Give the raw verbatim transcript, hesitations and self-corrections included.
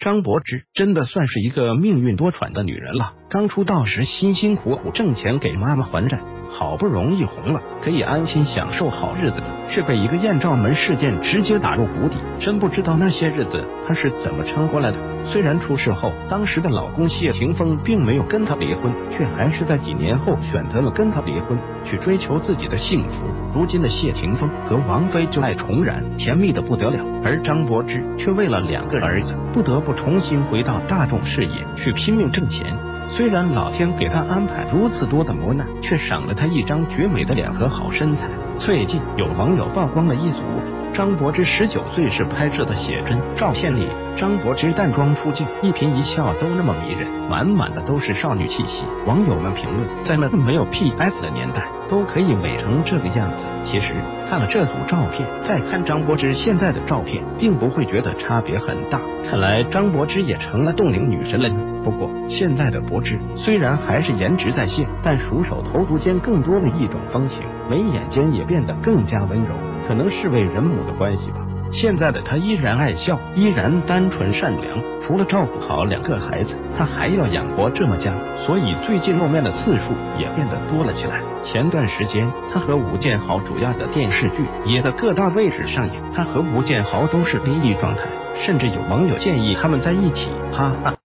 张柏芝真的算是一个命运多舛的女人了。刚出道时辛辛苦苦挣钱给妈妈还债，好不容易红了，可以安心享受好日子了，却被一个艳照门事件直接打入谷底。真不知道那些日子她是怎么撑过来的。虽然出事后，当时的老公谢霆锋并没有跟她离婚，却还是在几年后选择了跟她离婚，去追求自己的幸福。如今的谢霆锋和王菲旧爱重燃，甜蜜的不得了，而张柏芝却为了两个儿子，不得不重新回到大众视野，去拼命挣钱。虽然老天给他安排如此多的磨难，却赏了他一张绝美的脸和好身材。最近有网友曝光了一组张柏芝十九岁时拍摄的写真照片里，张柏芝淡妆出镜，一颦一笑都那么迷人，满满的都是少女气息。网友们评论，在那个没有 P S 的年代，都可以美成这个样子。其实看了这组照片，再看张柏芝现在的照片，并不会觉得差别很大。看来张柏芝也成了冻龄女神了。不过现在的柏芝虽然还是颜值在线，但熟手投足间更多了一种风情，眉眼间也变得更加温柔，可能是为人母的关系吧。现在的她依然爱笑，依然单纯善良，除了照顾好两个孩子，她还要养活这么家，所以最近露面的次数也变得多了起来。前段时间她和吴建豪主要的电视剧也在各大卫视上映，她和吴建豪都是离异状态，甚至有网友建议他们在一起，哈哈。